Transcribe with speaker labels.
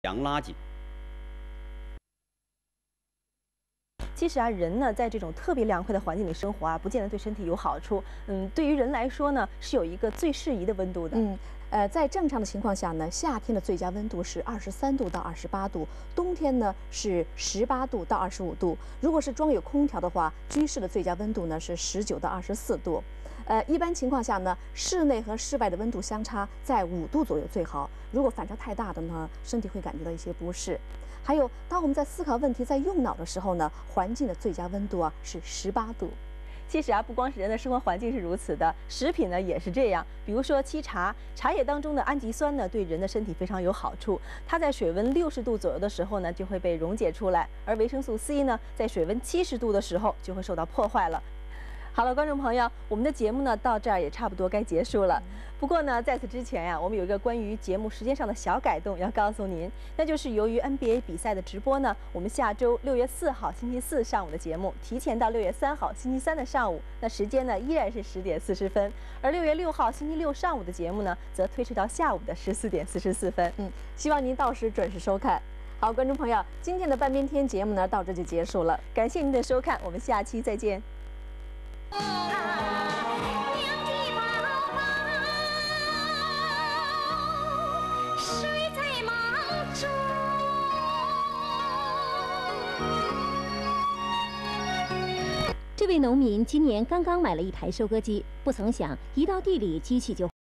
Speaker 1: 洋垃圾。
Speaker 2: 其实啊，人呢在这种特别凉快的环境里生活啊，不见得对身体有好处。对于人来说呢，是有一个最适宜的温度的。
Speaker 3: 在正常的情况下呢，夏天的最佳温度是23度到28度，冬天呢是18度到25度。如果是装有空调的话，居室的最佳温度呢是19到24度。一般情况下呢，室内和室外的温度相差在5度左右最好。如果反差太大的呢，身体会感觉到一些不适。还有，当我们在思考问题、在用脑的时候呢，环境的最佳温度啊是18度。
Speaker 2: 其实啊，不光是人的生活环境是如此的，食品呢也是这样。比如说沏茶，茶叶当中的氨基酸呢对人的身体非常有好处，它在水温60度左右的时候呢就会被溶解出来，而维生素 C 呢在水温70度的时候就会受到破坏了。好了，观众朋友，我们的节目呢到这儿也差不多该结束了。不过呢，在此之前呀，我们有一个关于节目时间上的小改动要告诉您，那就是由于 NBA 比赛的直播呢，我们下周6月4号星期四上午的节目提前到6月3号星期三的上午，那时间呢依然是10点40分，而6月6号星期六上午的节目呢，则推迟到下午的14点44分。
Speaker 3: 希望您到时准时收看。好，观众朋友，今天的半边天节目呢到这就结束了，
Speaker 2: 感谢您的收看，我们下期再见。
Speaker 4: 这位农民今年刚刚买了一台收割机，不曾想一到地里，机器就